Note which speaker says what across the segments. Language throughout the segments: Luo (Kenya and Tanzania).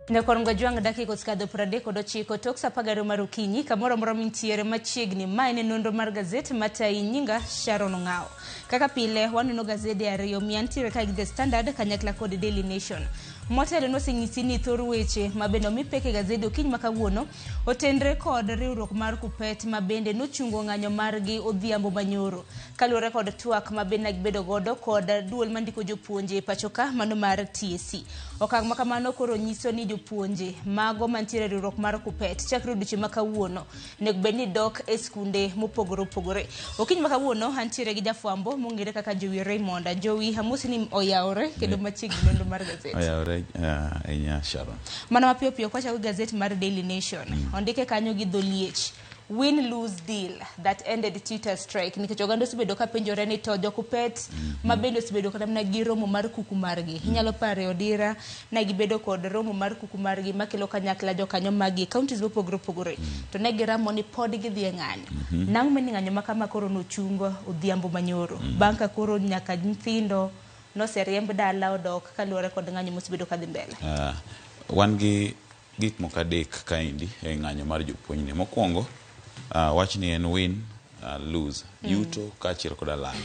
Speaker 1: Nyakoronga juang daki koskadho pradeko dochiko tok sapagaro marukinyi kamoro moro mintiere machiegni maene nonro mar gazet matai nyinga Sharon Ngao. Kaka pile waneno gazede ariyo miantiere ka The Standard kanyakla kod Daily Nation. Motelo noseng'isi ni thor weche mabende mipeke gazede okiny makawuono otendre kod riwruok mar Kupet mabende nochungo ng'anyo margi odhiambo manyoro kaluwore kod twak mabende gibedo godo kod duol mandiko jopuonje pachoka mano mar TSC. Okang' makamano koro nyiso ni jopuonje mago mantiere riwruok mar Kupet chakre odiochieng' makawuono nego bedni dok e skunde mopogore opogore. Okiny makawuono antiere gi jafwambo mong'ere kaka Jowi Raymond. Jowi amosi ni oyawore kendo machiegni nonro mar gazet.
Speaker 2: Sharon.
Speaker 1: Mana mapio pio kwa chawi gazeti mar Daily Nation. Ondike kanyo gi dholiech. Win-lose deal that ended Twitter strike. Nikech oganda osebedo ka penjore ni to Kupet mabende osebedo kada mna gi romo mar kuku margi. Inyalo pare odira na gibedo kod romo mar kuku margi makelo kanyakla jokanyo magi counties mopogore opogore. To ne giramo ni pod gidhi e ng'anyo. Nang' meni ng'anyo makama koro nochungo odhiambo manyoro. Banka koro nyaka nyithindo no seriemb dala odok kaluwore kod ng'anyo mosebedo kadhi mbele.
Speaker 2: Wan gi gik moko adek kaendi e ng'anyo mar jopuonjni. Mokwongo wach ni en win lose yuto kaachiel kod lal.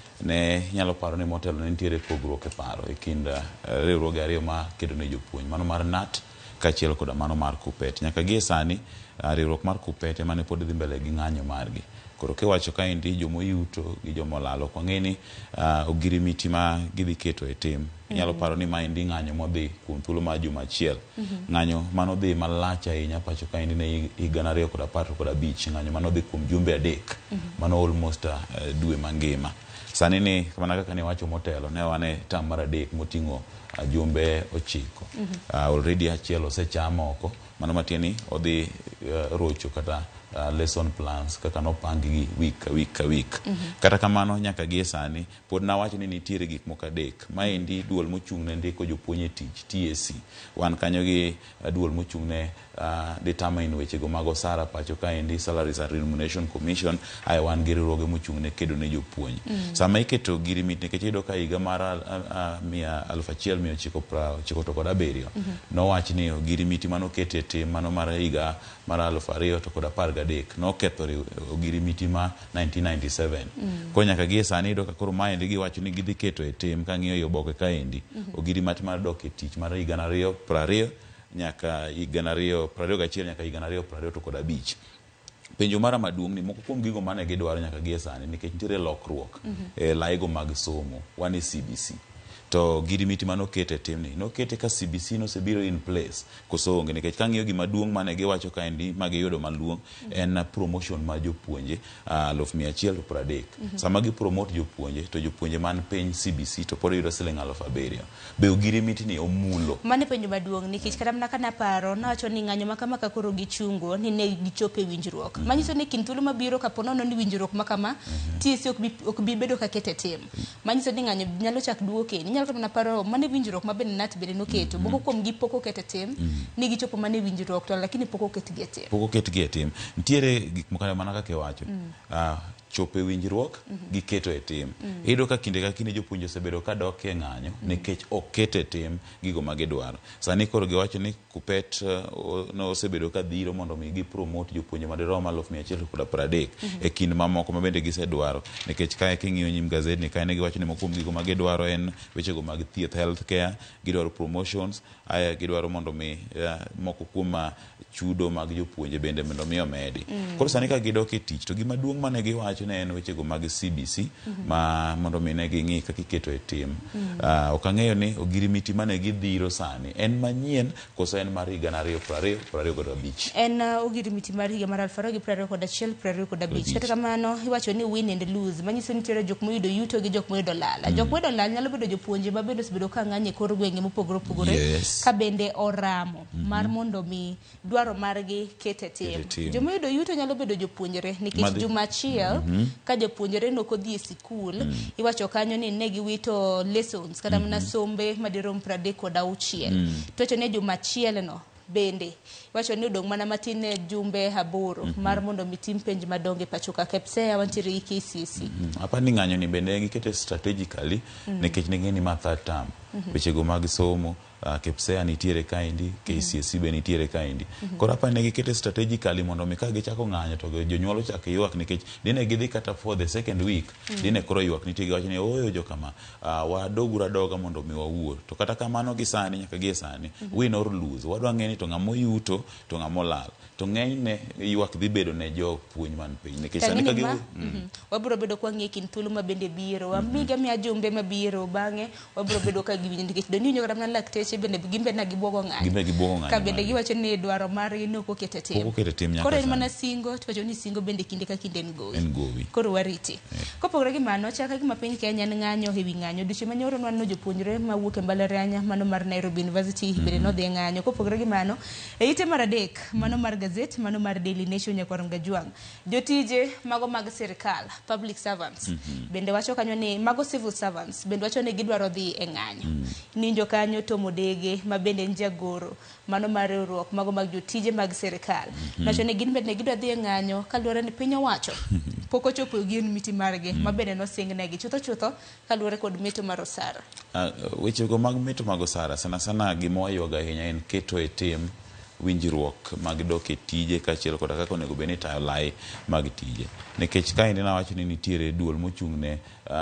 Speaker 2: Ne nyalo paro ni motelo ne nitiere pogruok e paro e kind riwruoge ariyo ma kedo ne jopuonj, mano mar NAT kaachiel kod mano mar Kupet. Nyaka gie sani riwruok mar Kupet ema ne pod dhi mbele gi ng'anyo margi. Koro kiwacho kaendi jomoyuto gi jomolalo kwa ng'eni ogirimiti ma gidhi keto e tim. Nyalo paro ni maendi ng'anyo modhi kuom thuolo mar juma achiel. Ng'anyo manodhi malach ahinya pacho kaendi ne higa 2015, ng'anyo manodhi kuom jumbe adek, mano almost dwe mangima. Sani ni kama kaka ne wacho motelo ne wane tam mar adek moting'o jumbe 9. Already achiel osechamo oko, mano matieni odhi rocho kata lesson plans kaka no pangi week ka week. Kata kamano nyaka gie sani pod na wacho ni nitiere gik moko adek. Maendi duol mochung' ne ndiko jopuonje tich TSC. Wan kanyo gi duol mochung' ne determine weche go mag osara pacho kaendi Salaries and Remuneration Commission. Ai wan gi riwruoge mochung' ne kedo ne jopuonje. Sama iketo girimit nikech iyudo ka higa mar 1997 no wach ni girimiti manokete tim mano mar higa mar 2013 no ketho ogirimiti ma 1997. Ko nyaka gie sani iyudo ka koro maendi giwacho ni gidhi keto e tim ka ng'iyo oboke kaendi ogirimati mar dok e tich mar higa 2020 nyaka higa 2021 nyaka higa 2025. Penjo mara maduong' ni moko kuom gigo mane gidwaro nyaka gie sani nikech nitiere lokruok e laigo mag somo wan e CBC. To girimiti manokete timni nokete ka CBC nosebiro in place koso onge nikech kang'iyo gima duong' mane giwacho kaendi magiyudo maluong' en promotion ma jopuonje 130. Sama gi promote jopuonje to jopuonje man piny CBC to pod yudo siling 7,000. Be girimiti ni omulo
Speaker 1: mane penjo maduong' nikech kata mna kana paro nawacho ni ng'anyo makama ka koro gichungo ni ne gichope winjruok. Manyiso ni kinthuolo mabiro kaponono ni winjruok makama TSC ok bi bedo ka kete tim. Manyiso ni ng'anyo nyalo chak duoke nyalo kama na paro mane winjruok mabende NAT bende noketo moko kuom gi poko kete tim ni gichopo mane winjruok to lakini poko ketgi e tim.
Speaker 2: Poko ketgi e tim. Nitiere gik moko mana kaka wacho chope winjruok gi keto e tim. Iyudo ka kinde ka kinde jopuonje osebedo ka dok e ng'anyo nikech ok kete tim gigo ma gidwaro. Sani koro giwacho ni Kupet no osebedo ka dhiro mondo mi gi promote jopuonje madirom 130 e kind mamoko ma bende gisedwaro nikech kae king'iyo nyim gazet ni kae ne giwacho ni mokuom gigo ma gidwaro en weche go mag thieth, health care, gidwaro promotions, aya gidwaro mondo mi moko kuom chudo mag jopuonje bende mondo mi omedi. Koro sani ka gidok e tich to gima duong' mane giwacho ne en weche go mag CBC ma mondo mi ne ging'i kaka iketo e tim. Ok ang'eyo ni ogirimiti mane gidhiro sani en manyien koso en mar higa 2025.
Speaker 1: En ogirimiti mar higa mar 2021-2025. Kata kamano iwacho ni win and lose manyiso ni nitiere jok moyudo yuto gi jok moyudo lala. Jok moyudo lala nyalo bedo jopuonje ma bende osebedo ka ng'anyo e kor gwenge mopogore opogore ka bende oramo mar mondo mi dwaro margi kete tim. Jomoyudo yuto nyalo bedo jopuonjre nikech juma achiel ka jopuonjre nokodhi e sikul iwacho kanyo ni ne giwito lessons kata mna sombe madirom 36. Tocho ne juma achiel no bende wacho ni odong' mana matin ne jumbe 8 mar mondo mitim penj madonge pachoka KPSEA wantiere gi KCSE.
Speaker 2: Apani ng'anyo ni bende gikete strategically nikech ne ng'eni ma third term weche go mag somo KPSEA nitiere kaendi, KCSE be nitiere kaendi. Koro apa ne gikete strategically mondo mi ka gichako ng'anyo to jonyuol ochako ywak nikech dine gidhi kata for the second week dine koro ywak nitie giwacho ni oyo jokama wadogura doga mondo mi wawuor. To kata kamano gi sani nyaka gi sani win or lose wadwa ng'eni to ng'amo yuto to ng'amo lal. To ng'enyne ywak dhi bedo ne jopuonj man piny nikech sani ka
Speaker 1: wabiro bedo kwa ng'e kin thuolo mabende biro wamiga mi ajumbe mabiro bang'e wabiro bedo ka giwinjo nikech doni winjo kata mana lakteche bende gimbe na gibuogo ng'anyo ka bende giwacho ni dwaro margi ne ok okete tim koro en mana singo to wacho ni singo bende kinde ka kinde en gowi koro wariti kopogore gi mano chaka gima piny Kenya en ng'anyo ewi ng'anyo duche manyoro nwanno jopuonjre mawuok e mbalariany mano mar Nairobi University bende nodhi e ng'anyo. Kopogore gi mano e ite mar adek mano mar gazet mano mar Daily Nation Nyakwar Gajwang' jotije mago mag sirikal public servants bende wacho kanyo ni mago civil servants bende wacho ni gidwaro dhi e ng'anyo. Ninjo kanyo Tom Odege ma bende en jagoro mano mar riwruok mago mag jotije mag sirikal wacho ni gin bende gidwa dhi e ng'anyo kaluwore ni piny owacho pok ochopo gin miti margi ma bende nosingnegi chutho kaluwore kod meto mar osara.
Speaker 2: Wechego mag meto mag osara sana gima wayuaga ahinya en keto e tim winjruok mag dok e tije kaachiel kod kaka onego bed ni tayo lai mag tije nikech kaendi nawacho ni nitiere duol mochung' ne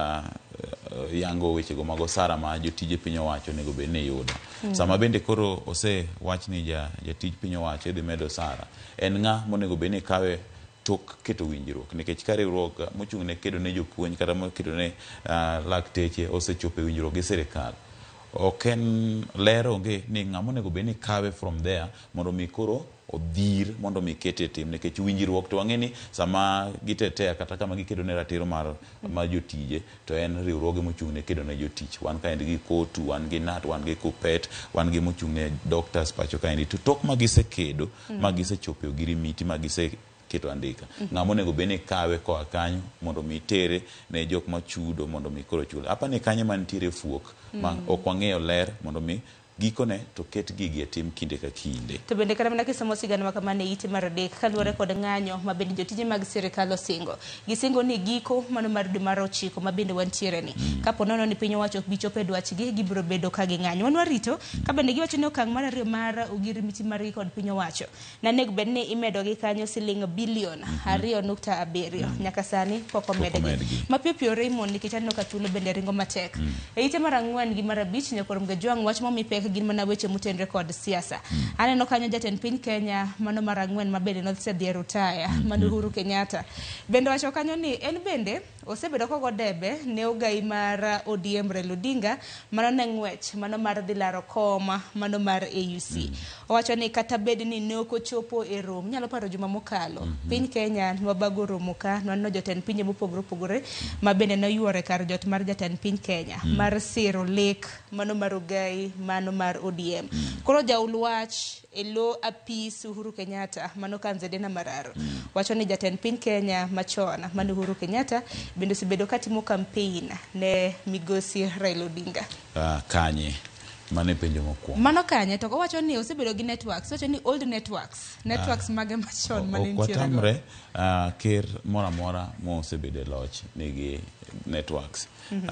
Speaker 2: yango wechego mag osara ma jotije piny owacho onego bed ni yudo. Sama bende koro osewach ni jatij piny owacho idhi medo osara en ng'a monego bed ni kawe tok keto winjruok nikech ka riwruok mochung' ne kedo ne jopuonj kata mokedo ne lakteche osechopo e winjruok gi sirikal ok en ler onge ni ng'ama onego bed ni kawe from there mondo mi koro odhir mondo mi kete tim nikech winjruok to wang'e ni sama gitetea kata kama gikedo ne ratiro mar jotije to en riwruoge mochung' ne kedo ne jotich. Wan kaendi gi KOTU, wan gi NAT, wan gi KUPPET, wan gi mochung' ne doctors pacho kaendi to tok magisekedo magisechopo ogirimiti keto andika ng'ama onego bed ni kawe koa kanyo mondo mi tere ne jok machudo mondo mi koro chule. Apa ni kanyo mantiere fuok ma ok wang'eyo ler mondo mi gikone to ket gigi e tim kinde ka kinde. To bende kata mana kisomo sigana ma kamane ite mar adek kaluwore kod ng'anyo ma bende jotije mag sirikal osingo. Gisingo ni giko mano mar dwe mar 9 ma bende wantiere ni. Kapo nono ni piny owacho bi chopo e dwachgi gibiro bedo ka gi ng'anyo. Wan warito ka bende giwacho ni okang' mar ariyo mar ogirimiti margi kod piny owacho. Na nego bed ni imedo gi kanyo siling bilion 2.7 nyaka sani pok omedgi. Mapiyo Raymond nikech aneno ka thuolo bende ringo matek. E ite mar 4 gi mar 5 Nyakwar Gajwang' wach momi gin mana weche motenre kod siasa. Aneno kanyo jatend piny Kenya mano mar 4 ma bende nosedhi e rutaya mano Uhuru Kenyatta bende wacho kanyo ni en bende osebedo kogo debe ne ogai mar ODM Raila Odinga mano ne ng'wech mano mar dhi laro koma mano mar AUC. Owacho ni kata bed ni ne ok ochopo e romo nyalo paro juma mokalo piny Kenya nwabago romo ka nwanno jotend pinje mopogore ma bende noyuore kar jot mar jatend piny Kenya mar siro lek mano mar ogai mano mar ODM. Koro jaul wach elo apis Uhuru Kenyatta mano Kanzedena Mararo wacho ni jatend piny Kenya machon mano Uhuru Kenyatta bende osebedo katimo campaign ne migosi Raila Odinga. Kanye mane penjo mokwongo
Speaker 1: mano kanye to owacho ni osebedo gi networks wacho ni old networks mage machon mane nitie
Speaker 2: tamre ker mora mora mo osebedo loch nigi networks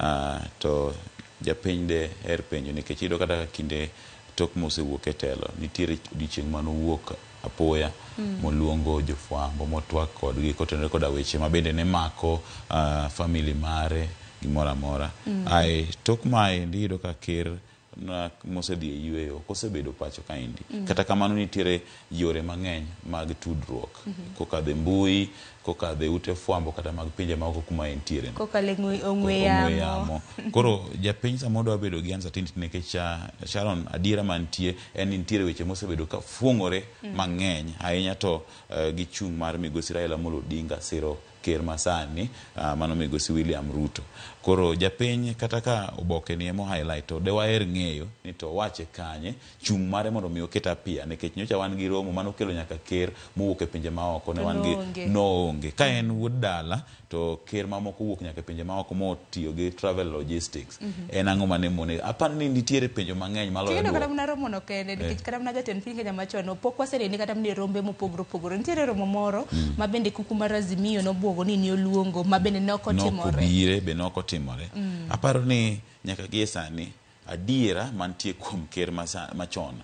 Speaker 2: to japiny de her penjo nikech iyudo kata kinde tok mosewuok e telo nitiere odiochieng' manowuok apoya moluongo jofwambo motwak kodgi kotenore koda weche ma bende ne mako family mare gimoro amora. Tok mae ndiyudo ka ker mosedhi e yueyo kosebedo pacho kaendi kata kamano nitiere yore mang'eny mag tudruok kokadhe mbui kokadhe ute fwambo kata mag pinje maoko kuma entiere
Speaker 1: kokale ong'we yamo.
Speaker 2: Koro japiny samoro dwa bedo gi uncertainty nikech Sharon adiera mantie en nitiere weche mosebedo ka fuong'ore mang'eny ahinya to gi chung' mar migosi Raila Amolo Odinga siro ker masani mano migosi William Ruto. Koro japiny kata ka oboke ni emo highlight to de waher ng'eyo ni to wache kanye chung' mare mondo mi oketa pia nikech nyocha wan gi romo mano kelo nyaka ker mowuok e pinje maoko ne wan gi noonge ka en wuod dala to ker mamoko wuok nyaka pinje maoko motiyo gi travel logistics en ang'o mane mone apani ni nitiere penjo mang'eny maloyo
Speaker 1: kendo kata mna romo no kende nikech kata mna jatend piny Kenya machon pok waseneni kata mne rombe mopogore nitiere romo moro ma bende kuku mar Azimio nobuogo ni oluongo ma bende nokotimore
Speaker 2: aparo ni nyaka gie sani adiera mantie kuom ker machon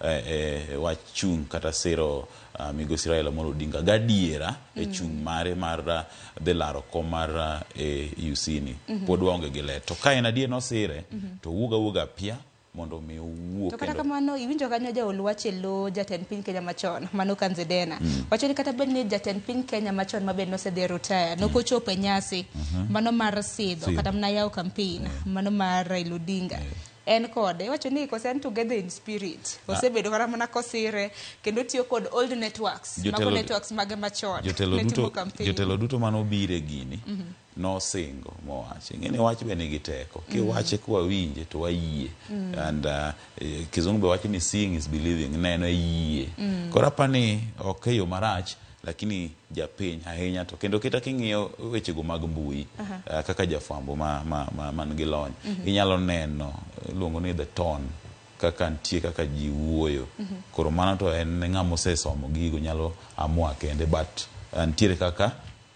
Speaker 2: wach chung kata siro migosi Raila Amolo Odinga gadiera e chung mare mar dhi laro kom mar UC ni pod waonge gi le to ka en adier nosire to wuga pia mondo mi wuok
Speaker 1: to kata kamano iwinjo kanyo jaol wache lo jatend piny Kenya machon Mano Kanzedena wacho ni kata bed ni jatend piny Kenya machon mabed nosedhi retire nokochopo e nyasi mano mar sidho kata mna yaw campaign mano mar Raila Odinga en kode wacho ni kosen together in spirit osebedo kata mana kosire kendo tiyo kod old networks mako networks mage machon
Speaker 2: jotelo duto mano bire gini no singo mowache ngene wach be nigi teko kiwache kwa winje to wayie and kizungu be wacho ni seeing is believing neno yie kora pani okeyo marach lakini japiny ahinya to kendo kita king'iyo wechego mag mbui kaka jafwambo man gi lony inyalo neno luongo ni the tone kaka ntie kaka ji wuoyo koro mano to en ng'ama osesomo gigo nyalo amua kende but ntiere kaka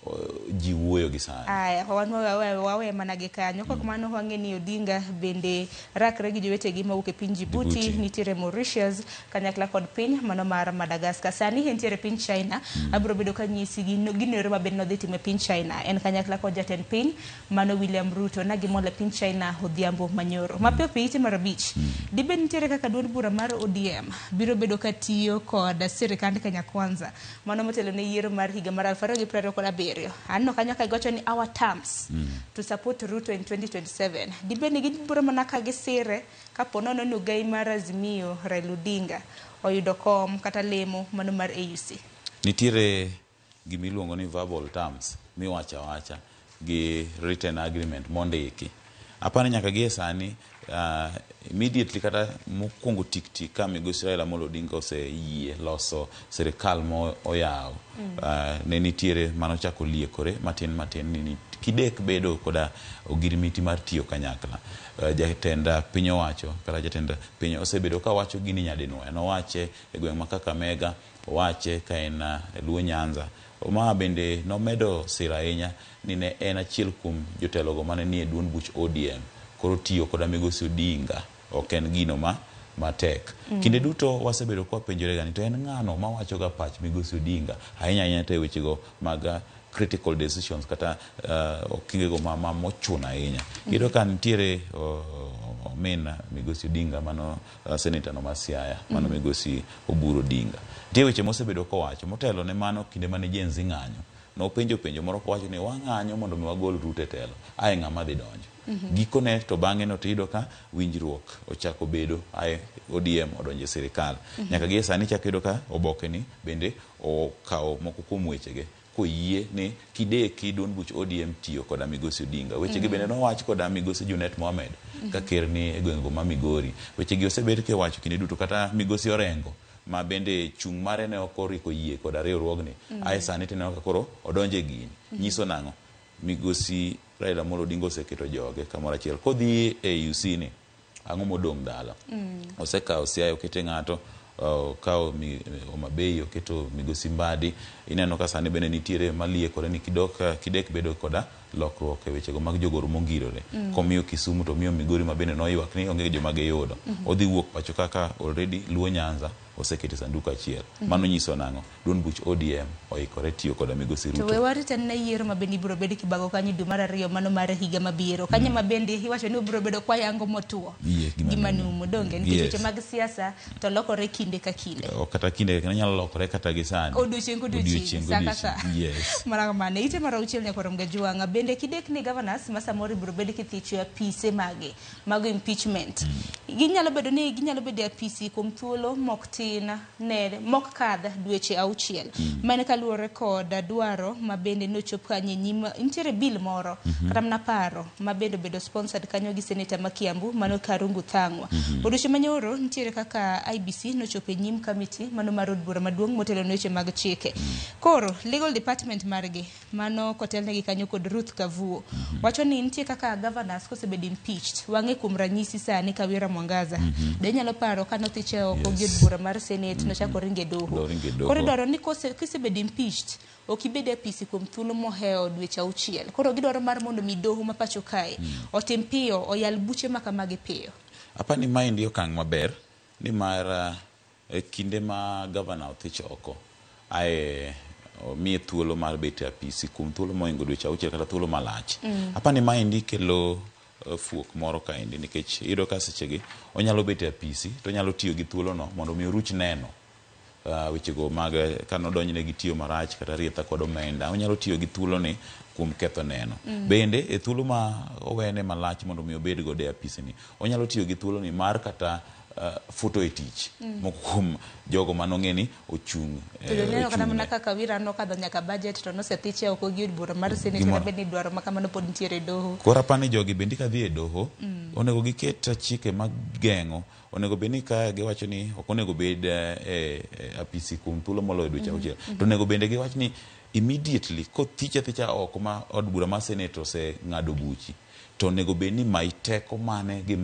Speaker 2: ji wuoyo gi sani
Speaker 1: aya wawe manage kanyo kwa kumano wange ni Odinga bende rakre gi jowetegi mawuok e piny Djibouti nitiere Mauritius kanyakla kod piny mano mar Madagascar sani nitiere piny China abro bedo kanyisi ginore mabed no dhi time piny China en kanyakla kod jatend piny mano William Ruto na gimole piny China odhiambo manyoro mapiyo piite mar abich dibe nitiere kaka duond bura mar ODM biro bedo katiyo kod sirikand Kenya Kwanza mano motelo ne yiero mar higa mar 2027 anno kanyo ka gocho ni our terms to support Ruto in 2027 dibe ni giburo mana ka gisire kapono no nugai mar Azimio Raila Odinga oyudo kom kata lemo mano mar AUC
Speaker 2: nitiere gimiluongo ni verbal terms wacha gi written agreement mondiki apani nyaka gi sani immediately kata mokwongo tik ka migosi Raila Amolo Odinga oseyie loso sirikal mo oyaw ne nitiere manochako liekore matin ni kidek bedo koda ogirimiti mar tiyo kanyakla jatenda piny owacho kata jatenda piny osebedo ka wacho gini nyadinwoya nowache e gweng' ma Kakamega owache ka en Luo Nyanza ma bende nomedo sira ahinya ni ne en achiel kuom jotelogo mane nie duond buch ODM koro tiyo koda migosi Odinga ok en gino matek kinde duto wasebedo kwa penjore gani to en ng'ano mawacho ga pach migosi Odinga ahinya te wechego mag critical decisions kata okingego mochuna ahinya iyudo ka nitiere migosi Odinga mano senator no Siaya mano migosi Oburu Odinga ntie weche mosebedo kowacho motelo ne mano kinde mane jenzi ng'anyo no penjo moro kowacho ni wang'anyo mondo mi wagol Ruto e telo ae ng'ama dhi donjo gikone to bang'e no tiyudo ka winjruok ochako bedo ae ODM odonje sirikal nyaka gi sani chako yudo ka oboke ni bende okawo moko kuom wechege koyie ni kideki duond buch ODM tiyo koda migosi Odinga wechegi bende nowach koda migosi Junet Mohamed ka ker ni e gweng'go ma Migori wechegi osebed kewacho kinde duto kata migosi Orengo ma bende chung mare ne okoriko yie koda riwruogni ae sani tineno ka koro odonje gini nyiso nang'o migosi Raila Amolo Odinga oseketo joge kamoro achiel kodhi e UC ni ang'o modong' dala osekawo Siaya okete ng'ato kao Homabay oketo migosi Mbadi ineno ka sani bende nitiere maliekore ni kidek bedo koda lokruok e wechego mag jogoro mongirore komiyo Kisumu to miyo Migori ma bende noywak ni onge joma giyudo odhi wuok pacho kaka already Luo Nyanza osekete sanduku achiel mano nyiso nang'o duond buch ODM oikore tiyo koda migosi Ruto
Speaker 1: to we warita na yiero mabende ibiro bedo kibago kanyo dwe mar 2 mano mar higa mabiro kanyo mabende iwacho ni ibiro bedo kwa yango motuo gimanumu donge nikech mag siasa to lokore kinde ka kinde
Speaker 2: kata kinde nyalo lokore kata gisani
Speaker 1: odiochieng saka mane ite mara uchiel nyakoro mgajwanga bende kidek ni governors masamori ibiro bedo kithicho ya pise mage mag impeachment ginyalo bedo ya PC kuom thuolo mokti mok kadha dweche auchiel mane kaluore koda dwaro mabende nochop kanye nyima nitiere bill moro kata mna paro mabende bedo sponsored kanyo gi senator ma Kiambu mano Karungu Thangwa odioche manyoro nitiere kaka IBC nochope nyim committee mano mar od bura maduong' motelo ne weche mag chike koro legal department margi mano kotelnegi kanyo kod Ruth Kavuo wacho ni nitie kaka governors kosebedo impeached wang'e kuom ranyisi sani Kawira Mwangaza denyalo paro kanothiche oko gi od bura mar Senate no chako ringe doho koro dwaro ni kisebedo impeached okibede PC kuom thuolo moheo dweche auchiel koro gidwaro mar mondo mi doho ma pacho kae otim piyo oyal buche makamagi piyo
Speaker 2: Apani maendi okang' maber ni mar kinde ma gavana othich oko ae omiye thuolo mar bet e apisi kuom thuolo moingo dweche 6 kata thuolo malach. Apani maendi kelo fuok moro kaendi nikech iyudo ka sechegi onyalo bet e apisi to onyalo tiyo gi thuolo no mondo mi oruch neno wechego mag kanodonjne gi tiyo marach kata rietha kod omenda. Onyalo tiyo gi thuolo ni kuom ketho neno. Bende e thuolo ma owene malach mondo mi obed go e apisi ni, onyalo tiyo gi thuolo ni mar kata futo e tich moko kuom jogo manong'e ni ochung'
Speaker 1: to neno kana mana kaka wira no kadho nyaka budget to nosethiche oko gi bura mar senate na bed ni dwaro makamano pod nitiere e doho.
Speaker 2: Koro apani jogi bendi ka dhi e doho onego giket chike mag geng'o. Onego bed ni ka giwacho ni ok onego bed e apisi kuom thuolo moloyo dweche 6 to onego bende giwacho ni immediately kothiche thicha oko ma od bura mar senate oseng'ado buchi to onego bed ni mai teko mane gi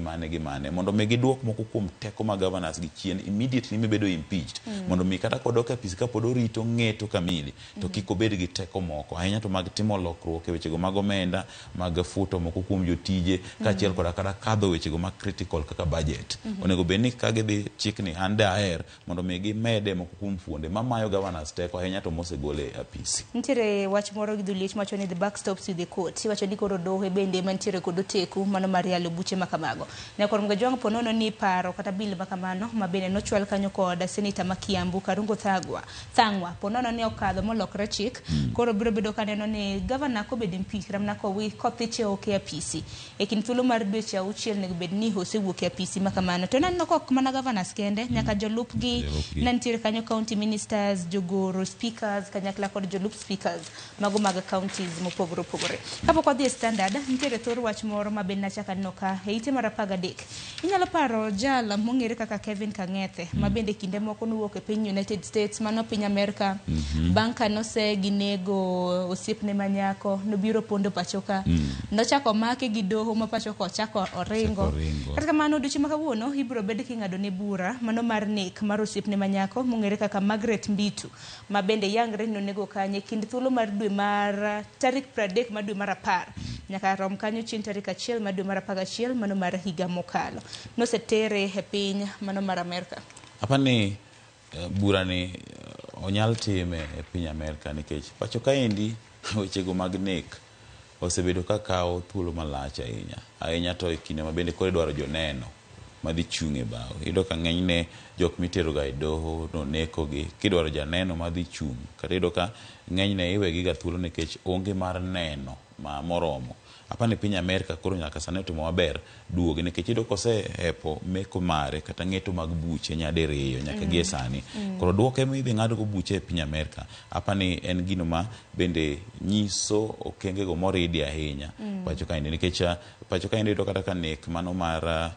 Speaker 2: mane mondo mi giduok moko kuom teko ma governors gi chien immediately mibedo impeached mondo mi kata kodok e apisi ka pod orito ng'eto kamili to kik obed gi teko moko ahinya to mag timo lokruok e wechego mag omenda mag futo moko kuom jotije kaachiel koda kata kadho wechego mag critical kaka budget. Onego bed ni ka gidhi chikni an daher mondo mi gimede moko kuom fuonde mamayo governors teko ahinya to mosegole e apisi.
Speaker 1: Nitiere wach moro gi dhuliech macho ni the back stops with the court. Iwacho ni koro doho bende mantiere kod teku mano mar yalo buche makamago. Nyakor Mgajwang' ponono ni paro kata bil makamano mabende nochwal kanyo kod seneta ma Kiambu Karungo Thang'wa ponono ni okadho molokre chik. Koro biro bedo kaneno ni governor ko bed impeach ramna ko wi kothiche oke apisi e kin thuolo mar dweche 6 nego bed ni osewuok e apisi makamano. To nanno kok mana governors kende nyaka jolupgi nantiere kanyo county ministers, jogoro speakers kanyakla kod jolup speakers mago mag counties mopogore opogore. Kapok wadhi e Standard nitiere thor wach moro ma ben nachaka neno ka e ite mar 13. Inyalo paro jala mong'ere kaka Kevin Kang'ethe ma bende kinde moko nuwuok e piny United States mano piny Amerika. Banka nose ginego osiepne manyako nobiro pondo pachoka nochako make gi doho ma pachoka ochako oringo. Kata kamano odiochieng' ma kawuono ibiro bed king'ado ne bura mano mar nek mar osiepne manyako mong'ere kaka Margaret Mbitu ma bende yangre nonego kanye kind thuolo mar dwe mar tarik 30 mar dwe mar 10 nyaka rom kanyo chieng' tarik 1 mar dwe mar 11 mano mar higa mokalo. Nosetere e piny mano mar Amerika.
Speaker 2: Apani bura ni onyal time e piny Amerika nikech pacho kaendi wechego mag nek osebedo ka kawo thuolo malach ahinya to e kinde ma bende kore dwaro joneno madhi chung' e bao. Iyudo ka ng'enyne jok mitero ga e doho no neko gi kidwaro janeno madhi chung' kata iyudo ka ng'enyne iwegi ga thuolo nikech onge mar neno ma moromo. Apani piny Amerika koro nyaka sane timo maber duoge nikech iyudo kosehepo meko mare kata ng'eto mag buche nyadiriyo nyaka gie sani. Koro duoke midhi ng'ado go buche e piny Amerika apani en gino ma bende nyiso okengego moridi ahinya pacho kaendi nikech pacho kaendi iyudo kata ka nek mano mar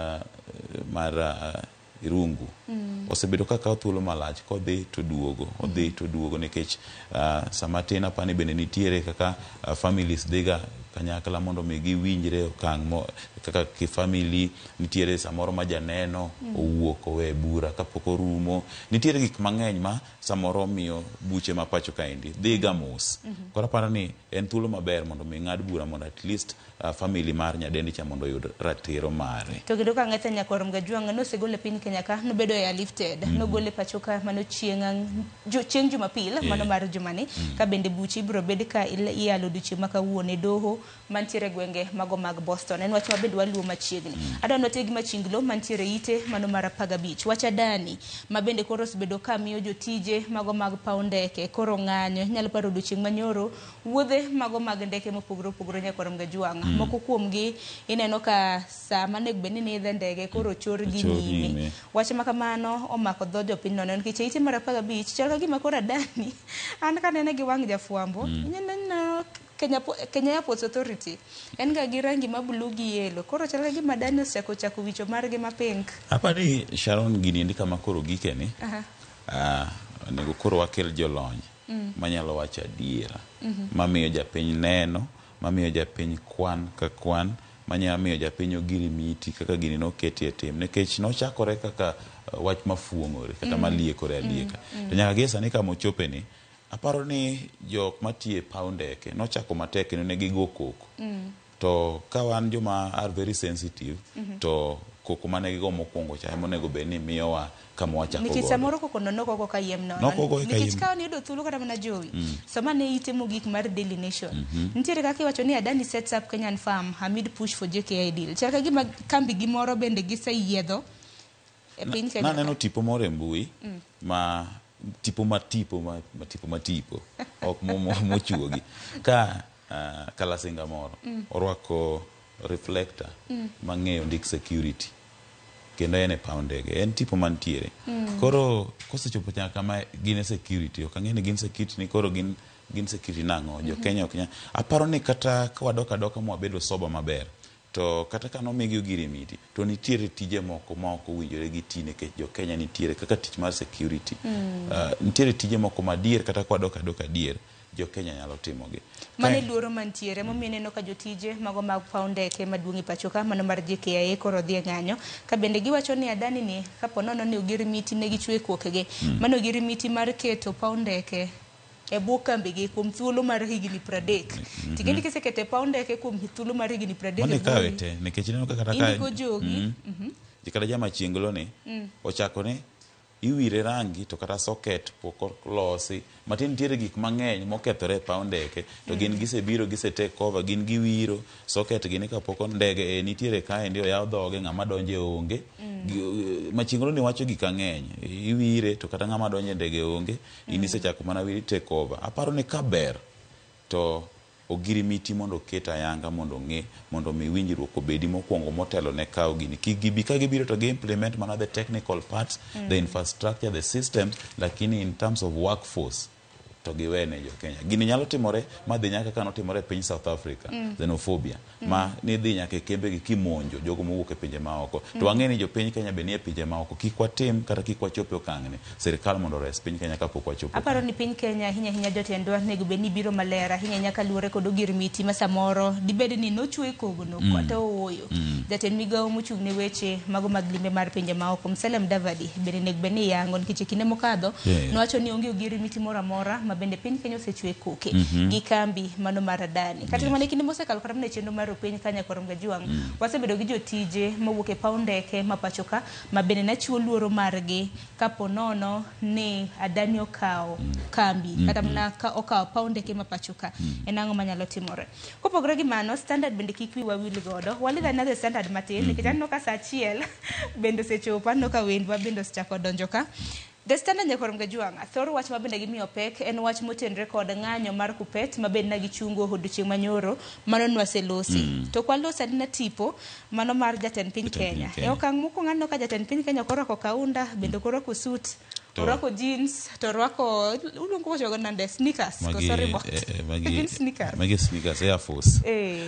Speaker 2: Irungu osebedo ka kawo thuolo malach kodhi to duogo nikech sama tin apani bende nitiere kaka families dhiga kanyakla mondo mi giwinjre okang' kaka kifamili nitiere samoro ma janeno owuok owe bura kapok orumo. Nitiere gik mang'eny ma samoro miyo buche ma pacho kaendi dhiga mos. Koro aparo ni en thuolo maber mondo mi ng'ad bura mondo at least family mar nyadendi cha mondo yud ratiro mare.
Speaker 1: To gido Kang'ethe Nyakor Mgajwang' nosegole piny Kenya ka nobedo e lifted nogole pachoka mano chieng' Jumapil mano mar jumani ka bende buchi ibiro bed ka iyalo duche makawuone doho mantiere gwenge mago mag Boston. En wach mabed waluo machiegni. Adwa notegi machinglo mantiere ite mano mar 15. Wacha dani mabende koro osebedo ka miyo jotije mago mag paw ndeke koro ng'anyo. Nyalo paro duchieng' manyoro wuodhe mago mag ndeke mopogore opogore Nyakor Mgajwang'. Moko kuomgi ineno ka sama nego bende ni idhe ndege koro chor gi nyime. Wach makamano omako dho jopiny nono nikech ite mar 15 chal ka gima koro dani an kanene gi wang' jafwambo ineno Kenya Airports Authority en ga gi rangi ma blue gi yellow koro chal ka gima dani chako wicho margi ma pink.
Speaker 2: Apani Sharon gini ndi kama koro gike ni nego koro wakel jolony manyalo wacho adiera mamiyo japiny neno mamiyo japiny kwan ka kwan manyamiyo japiny ogirimiti kaka gini noketi e tim nikech nochakore kaka wach mafuong'ore kata maliekore alieka to nyaka gie sani kama ochope ni aparo ni jok matie paw ndeke nochako matek ne gigo koko to ka wan joma are very sensitive to koko mane gigo mokwongo cha monego bed ni miyowa kama wachako
Speaker 1: nikech samoro koko nono koko ka yiem nono nikech ka ni yudo thuolo kata mana jowi sama ne itimo gik mar Daily Nation nitiere kaka iwacho ni Adani sets up Kenyan Farm amid push for JKI deal chal ka gima kambi gimoro bende giseyiedho e piny Kenya.
Speaker 2: Naneno tipo moro e mbui ma tipo ok mochuogi ka kalasinga moro orwako reflector mang'eyo ndik security kendo en e paw ndege en tipo mantiere koro kosechopo nyaka kama gin e security ok ang'e ni gin security ni koro gin security nang'o jo Kenya ok nya aparo ni kata ka wadoka mwabedo soba maber to kata ka nomigi ogirimiti to nitiere tije moko ma ok owinjore gi ti nikech jo Kenya nitiere kaka tich mar security nitiere tije moko madier kata kwa doka dier jo Kenya nyalo timogi
Speaker 1: mane luoro mantiere momiyo neno ka jotije mago mag paw ndeke maduong' pacho ka mano mar JKIA koro dhi ng'anyo ka bende giwacho ni Adani ni kapo nono ni ogirimiti ne gichwe kokege mano ogirimiti mar keto paw ndeke e bwo kambigi kuom thuolo mar higni 30 tikeni kisekete paw ndeke kuom thuolo mar higni 30
Speaker 2: mane kawete nikech neno kaka
Speaker 1: indiko jogi
Speaker 2: jikada jama chienglo ni ochako ni iwire rangi to kata socket pok losi matin nitiere gik mang'eny mokethore e paw ndeke to gin gisebiro take over gin giwiro socket gini kapok ndege nitiere kae ndio yaw dhoge ng'ama donje onge machienglo ni wacho gik ang'eny iwire to kata ng'ama donje ndege onge in isechako mana wiri take over aparo ni kaber to ogirimiti mondo keta yanga mondo ng'e mondo mi winjruok obedi mokwongo motelo ne kawo gini gibi ka gibiro to implement mana the technical parts the infrastructure the systems lakini in terms of workforce to giwene jo Kenya gini nyalo timore ma dhi nyaka kano timore piny South Africa xenophobia ma ni dhi nyaka kembe gi kimonjo jogo mowuok e pinje maoko to wang'eni jo piny Kenya be nie pinje maoko kik watim kata kik wachope okang'ni sirikal mondo res piny Kenya kapok wachopo
Speaker 1: aparo ni piny Kenya hinya jotendwa nego be ni biro malera hinya nyaka luore kod ogirimiti ma samoro dibed ni nochwe kogno kata oyo jatend migawo mochung' ne weche mago mag limbe mar pinje maoko Musalia Mudavadi bende nego be ni yango nikech kinde mokadho nowacho ni onge ogirimiti moro amora mabende piny Kenya osechwe koke gi kambi mano mar Adani kata mana kinde mosekalo kata mana chenro mar piny Kenya korom gajuang wasebedo gi jotije mawuok e paw ndeke ma pacho ka mabende nachiwo luoro margi kapo nono ni Adani okawo kambi kata mana ka okawo paw ndeke ma pacho ka en ang'o manyalo timore kopogore gi mano standard bende kik wi wawil godo walidha na standard matin nikech anno ka saa achiel bende osechopo anno ka wendwa bende osechako donjo ka The Standard nyakorom gajuanga thoro wach mabende gimiyo pek en wach motenre kod ng'anyo mar kupet mabende na gichungo odiochieng' manyoro mano nwaselosi to kwalosa na tipo mano mar jatend piny Kenya e okang' mokwongo anno ka jatend piny Kenya korwako kaunda bende korwako suit orwako jeans to orwako ulungo ko jogo nande sneakers ko sorry
Speaker 2: magi sneakers Air Force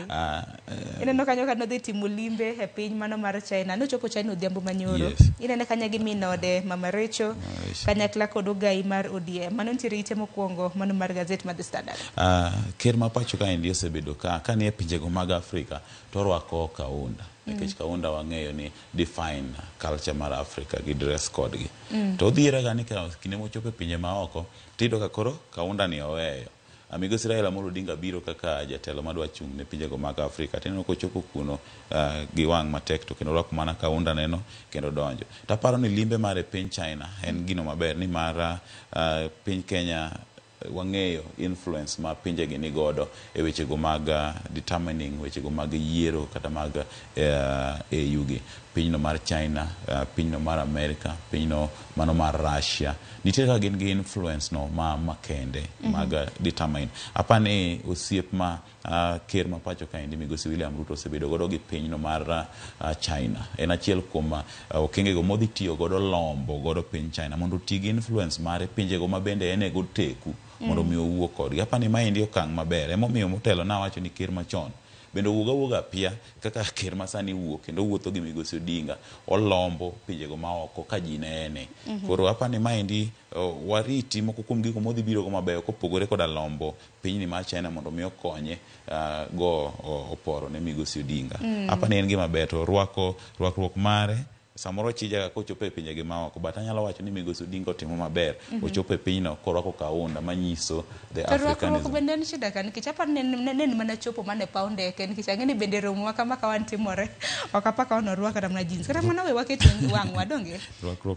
Speaker 1: ineno kanyo ka nodhi timo limbe e piny mano mar China nochopo China odhiambo manyoro inene kanya gi minode Mama Recho kanyakla kod ogai mar ODM mano nitiere ite mokwongo mano mar gazet mar The Standard
Speaker 2: ker ma pacho ka ndio osebedo ka ni e pinjego mag Afrika to orwako kaunda nikech kaunda wang'eyo ni define culture mar Africa gi dress code gi to odhiera ga ni kinde mochopo e pinje maoko tido ka koro kaunda ni oweyo amigo Raila Amolo Odinga biro kaka jatelo madwa chung' ne pinjego mag Afrika tineno kochopo kuno gi wang' matek to kendo orwako mana kaunda neno kendo donjo taparo ni limbe mar e piny China en gino maber ni mar piny Kenya wang'eyo influence ma pinje gi ni godo e wechego mag determining wechego mag yiero kata mag EU gi pinyno mar China pinyno mar America pinyno mano mar Russia nitie ka gin gi influence no ma makende mag determine apani osiep ma ker ma pacho ka indi migosi William Ruto osebedo godo gi pinyno mar China en achiel kuom okenge go modhi tiyo godo lombo godo piny China mondo ti gi influence mare pinjego ma bende ene go teku mondo mi owuo kodgi apani ma indi okang' maber emomiyo motelo na wacho ni ker machon bendo wuoga pia kaka ker masani wuok kendo wuotho gi migosi Odinga olombo pinjego maoko ka ji nene koro apani ma indi wariti moko kuom gigo modhi biro go mabeyo kopogore koda lombo pinyni mar China mondo mi okonye go oporo ne migosi Odinga apani en gima ber to rwakruok mare samoro chija kochopo e pinjegi maoko, but anyalo wacho ni Migosi Odinga timo maber. Ochopo e pinyno korwako kaunda manyiso the Africanism.
Speaker 1: Bende ni shida kan kichapa nen mana chopo mane paw ndeke nikech ang'eni bende romo kama ka wan timore ok apaka on orwaka ramna jeans kata mana we waketi wang'wa donge
Speaker 2: rwakruok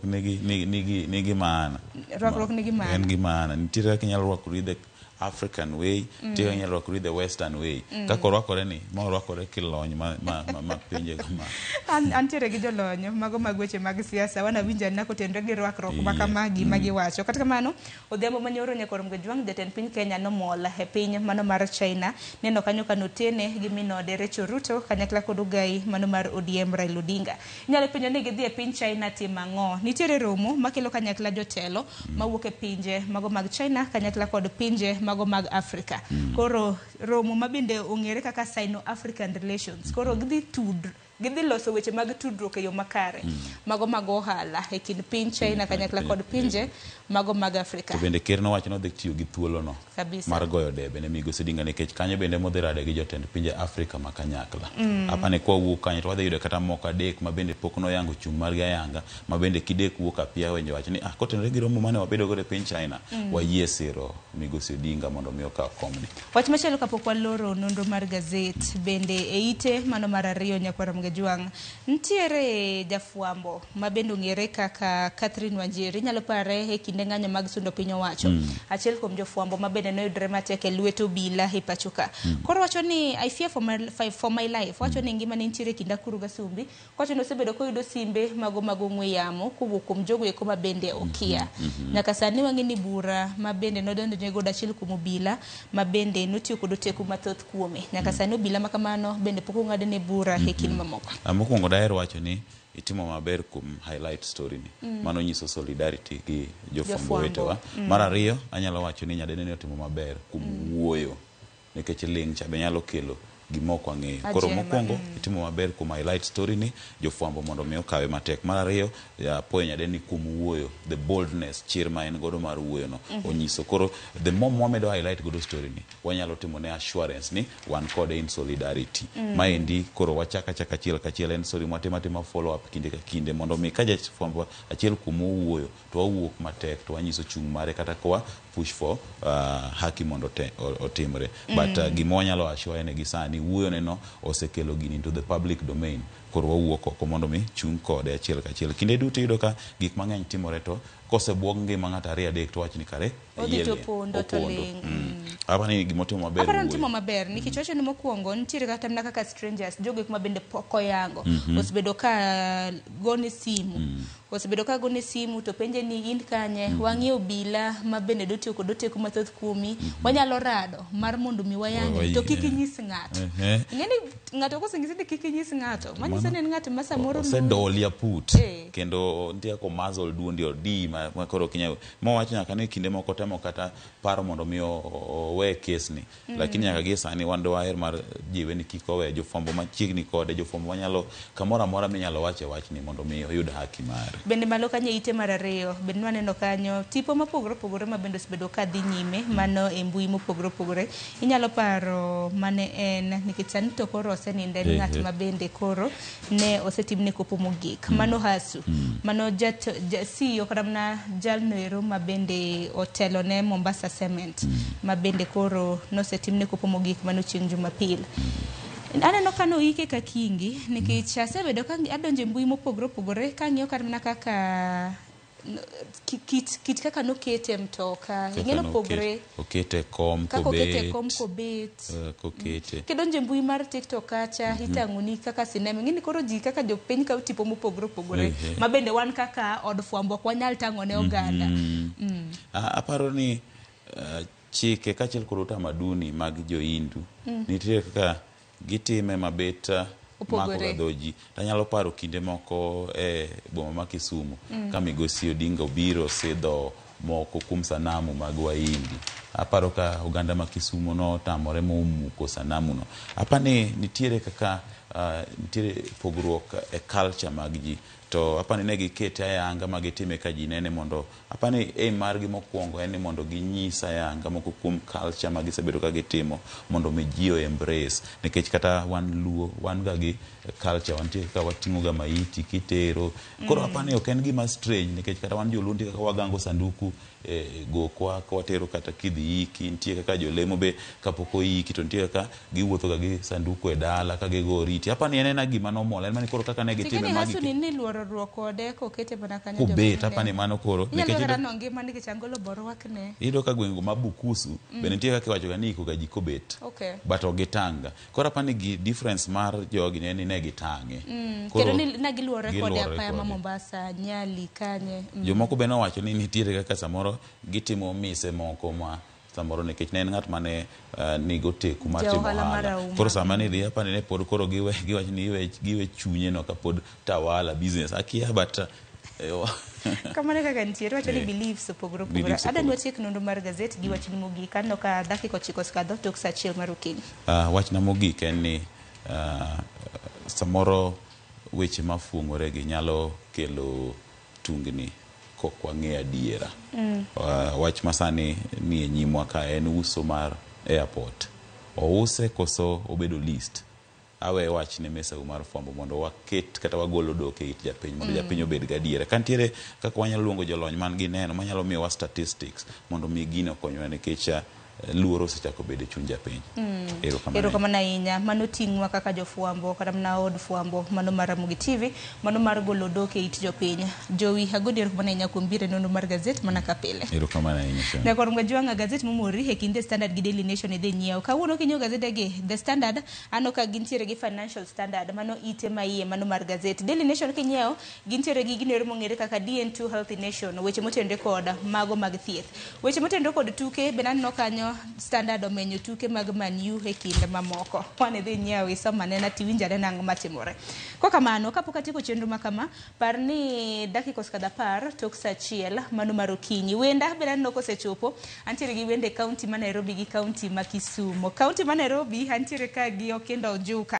Speaker 2: nigi maana.
Speaker 1: Rwakruok nigi maana.
Speaker 2: En gi maana. Nitiere kaka inyalo rwakori the African way, nitiere inyalo rwakori the Western way. Kaka orwakore ni, ma orwakore kilony ma pinje kama.
Speaker 1: Antiere gi jolony mago mag weche mag siasa wanawinja na kotenre gi rwakruok makama gima giwacho. Kata kamano odhiambo manyoro nyakoro Mgejwang' jatend piny Kenya nomol e piny mano mar China neno kanyo kanotene gi minode Rachel Ruto kanyakla kod Ugai mano mar ODM Raila Odinga. Inyalo penjo ni gidhi e piny China timo ang'o. Nitiere romo makelo kanyakla jotelo mawuok e pinje mago mag China kanyakla kod pinje mago mag Africa. Koro romo mabende ong'ere kaka Sino-African Relations. Koro gidhi loso weche mag tudruok e yo makare mago mag ohala e kind piny China kanyakla kod pinje mago mag Afrika.
Speaker 2: To bende ker nowacho no dhi tiyo gi thuolono mar goyo debe ne Migosi Odinga nikech kanyo bende modhi rade gi jotend pinje Afrika ma kanyakla. Apane kwa wuok kanyo to wadhi yudo kata moko adek ma bende pok noyango chung' margi ayanga ma bende kidek wuok apia wenjo wacho ni kotenore gi romo mane wabedo godo e piny China wayie siro Migosi Odinga mondo mi okaw komni.
Speaker 1: Wach machielo kapok waloro nonro mar gazet bende e ite mano mar ariyo nyakwara Mgejwang' ntiere jafwambo ma bende ong'ere kaka Catherine Wanjiri nyalo pare e kinde ng'anyo mag sundo piny owacho. Achiel kuom jofwambo ma bende noyudre matek e lwet obila e pachoka. Koro wacho ni I fear for my life. Wacho ni ngima ne ntiere kinda Kuru Gasumbi. Wacho ni osebedo koyudo simbe mago ong'we yamo kowuok kuom jogo eko ma bende okia. Nyaka sani wang'eni bura ma bende nodonjone godo achiel kuom obila ma bende notiyo kod teku mathoth kuome. Nyaka sani obila ma kamano bende pok ong'adne bura e kind mamoko.
Speaker 2: Mokwongo daher wacho ni itimo maber kuom highlight story ni. Mano nyiso solidarity gi jofwambo wetewa. Mar ariyo anyalo wacho ni nyadene ne otimo maber kuom wuoyo nikech ling cha be nyalo kelo gimoko ang'eyo. Koro mokwongo itimo maber kuom highlight story ni jofwambo mondo mi okawe matek. Mar ariyo apoyo nyadeni kuom wuoyo, the boldness chir ma en godo mar wuoyo no onyiso. Koro the more mwamedo highlight godo story ni wanyalo timo ne assurance ni wan kode in solidarity. Maendi koro wachaka achiel kachiel en story mwatima follow up kinde ka kinde mondo mi ka jafwambo achiel kuom wuoyo to wawuok matek to wanyiso chung' mare kata kwa push for haki mondo otimre. But gima wanyalo assure en gi sani wuoyo neno osekelo gini into the public domain. Koro wawuok oko mondo mi chung' kode achiel kachiel. Kinde duto yudo ka gik mang'eny timore to kosebuog ngima ng'ato ariyo adek to wach ni kare
Speaker 1: opondo to ling.
Speaker 2: Apani gimotimo maber.
Speaker 1: Aparo timo maber nikech wacho ni mokwongo nitiere kata mna kaka strangers jogo ma bende poko yango osebedo ka gone simu to penje ni in kanye wang'e obila ma bende dotiyo kod teku mathoth kuomi wanyalo rado mar mondo mi wayange to kik inyis ng'ato. Ng'eni ng'ato koseng'isi ni kik inyis ng'ato manyiso ni ng'ato ma samoro
Speaker 2: osedolia put kendo ntia ko muzzle duondi odi ma koro kinya mo wach nyaka ni kinde moko temo kata paro mondo mi owe kes ni lakini nyaka gi sani wando waher mar jiwe ni kik owe jofwambo machiegni kode jofwambo manyalo kamoro amora minyalo wache wach ni mondo mi oyud haki mare.
Speaker 1: Bende malo kanyo ite mar ariyo bende waneno kanyo tipo mopogore opogore ma bende osebedo ka dhi nyime mano e mbui mopogore opogore. Inyalo paro mane en nikech sani to koro oseninde ng'at ma bende koro ne osetimne kopo mogik mano Hasu mano CEO kata mna jalno ero ma bende otelo ne Mombasa Cement ma bende koro nosetimne kopo mogik mano chieng' Jumapil. Aneno kano ike ka kingi nikech asebedo ka adonje mbui mopogore opogore kang'iyo kata mna kaka kit kaka nokete mtoka ingeno pogre
Speaker 2: okete kom
Speaker 1: kobet kedonje mbui mar TikTok acha itang'oni kaka sinema ngini koro ji kaka jopiny ka tipo mopogre opogore ma bende wan kaka od fwambo kwanyal tang'one oganda.
Speaker 2: Aparo ni chike kachiel kod tamaduni mag joindu nitie kaka gitime mabet mako gadoji. Tanyalo paro kinde moko boma ma Kisumu ka Migosi Odinga obiro sidho moko kuom sanamu mag waindi aparo ka oganda ma Kisumo no tamore muko sanamu no. Apani nitiere kaka nitiere pogruok e culture mag ji, to apani ne gikete ayanga ma gitime ka ji nene mondo apani margi mokwongo en ni mondo ginyisa ayanga moko kuom culture ma gisebedo ka gitimo mondo mi ji embrace, nikech kata wan Luo wan ga gi culture, wantie ka wating'o ga maiti kitero. Koro apani ok en gima strange, nikech kata wan jolundi kaka wagango sanduku gokwa ka watero kata kidhi iki, nitie kaka jolemo be kapok oiki to nitie kaka giwuotho ga gi sanduku e dala ka gigo riti. Apani en gima normal, en mani koro kaka ne gitime magi
Speaker 1: hasu ni luoro ruoko de ko kete bana kanyo
Speaker 2: jo bet. Apani mano koro
Speaker 1: nikech kata no ngima ni kichangolo borwak ne
Speaker 2: ido ka gwengo mabukusu be nitie kaka wacho ga ni ko ga jiko bet, but ogitanga. Koro apani gi difference mar jogi ne gitang'e.
Speaker 1: Koro ni na giluore kode apaya ma Mombasa, Nyali kanye.
Speaker 2: Jomoko be nowacho ni nitiere kaka samoro gitimo mise moko ma samoro nikech ne en ng'at mane nigo teku mar timo ohala. Koro sama ni dhi apani ne pod koro giwacho ni giwe chunye no kapod tawala business akia, but
Speaker 1: kamane kaka nitiere wacho ni beliefs opogore. Ada ni watiek nonro mar gazet gi wach ni mogik ano ka dakika 9 skadho tok saa 1 mar okinyi.
Speaker 2: Wach na mogik en ni samoro weche mafuong'ore gi nyalo kelo tungni kok wang'e adiera. Wach masani ni e nyimwa ka en uso mar airport. Ouse koso obedo list. Awe wach ne mesa mar fwambo mondo waket kata wagolo doke it japiny mondo japiny obed gadiera. Kantiere kaka wanyalo luongo jolony man gi neno manyalo miyowa statistics mondo mi gino konywa, nikech luoro sechako bedo chuny japiny.
Speaker 1: Erokamano ahinya. Mano ting'wa kaka jofwambo kata mana od fwambo mano mar Ramogi TV, mano mar golo doke it jopiny. Jowi agodi erokamano ahinya kuom biro nonro mar gazet mana kapile.
Speaker 2: Erokamano ahinya.
Speaker 1: Na kwa mgajwanga gazet momori e kinde Standard gi Daily Nation e dhi nyiew. Kawuono kinyo gazet gi The Standard ano ka gintiere gi Financial Standard mano ite maiye mano mar gazet. Daily Nation kinyew gintiere gi ginero mong'ere kaka DN2 Healthy Nation, weche motenre kod mago mag thieth. Weche motenre kod tuke benano kanyo Standard omenyo tuke mag Man U e kinde mamoko. Wane dhi nyiew isomane na tiwinjare nang'o matimore. Kwa kamano kapok atieko chenro makama, par ni dakika 10 tok saa 1 mano mar okinyi. Wenda benano kosechopo antiere gi wende kaunti ma Nairobi gi kaunti ma Kisumo. Kaunti ma Nairobi antiere ka gi Okendo Ojuka.